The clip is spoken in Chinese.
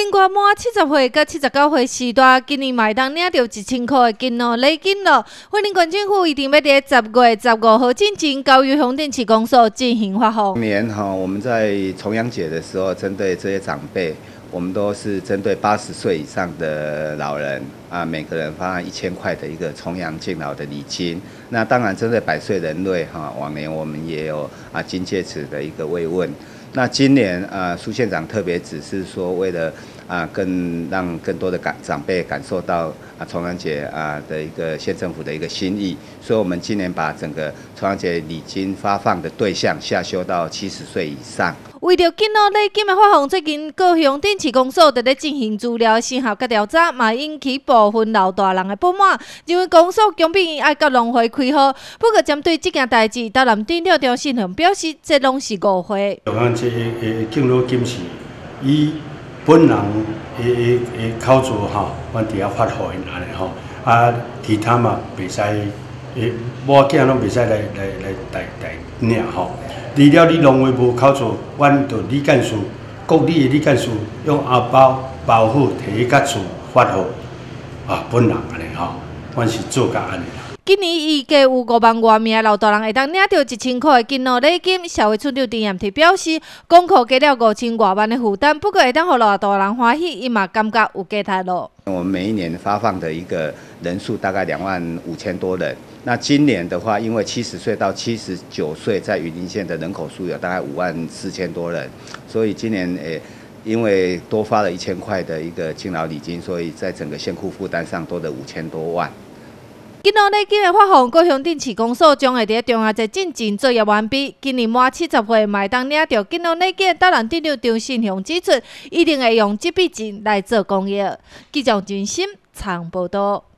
年过满70岁到79岁时代，今年嘛会当领到1000块的金哦，礼金咯。云林县政府一定要在10月15号进前，交由乡镇市公所进行发放。 今年我们在重阳节的时候，针对这些长辈，我们都是针对80岁以上的老人每个人发1000块的一个重阳敬老的礼金。那当然，针对100岁人类往年我们也有金戒指的一个慰问。那今年苏县长特别指示说，为了让更多的长辈感受到重阳节的一个县政府的一个心意，所以我们今年把整个重阳节礼金发放的对象下修到70岁以上。 为着敬老礼金的发放，最近高雄镇市公所在进行资料审核甲调查，嘛引起部分老大人的不满，认为公所强逼爱甲农会开好。不过针对这件代志，台南镇长张信宏表示，这拢是误会。 重阳节的敬老金是以本人的口座阮伫遐发予因安尼其他嘛袂使某囝拢袂使来领除了你农会无口座，阮就李干事、各里的李干事用后包包好，摕去甲厝发予本人安尼阮是做甲安尼。 今年预计有5万多名老大人会当领到1000块的敬老礼金。社会处长陈彦提表示，公库加了5000多万的负担，不过会当互老大人欢喜，伊嘛感觉有加太咯。 我们每一年发放的一个人数大概25000多人。那今年的话，因为70岁到79岁在云林县的人口数有大概54000多人，所以今年因为多发了1000块的一个敬老礼金，所以在整个县库负担上多了5000多万。 敬老礼金的发放，高雄镇市公所将会在重阳节进前作业完毕。今年满70岁嘛会当领到敬老礼金，台南镇长张信宏指出，一定会用这笔钱来做公益。记者真心长报道。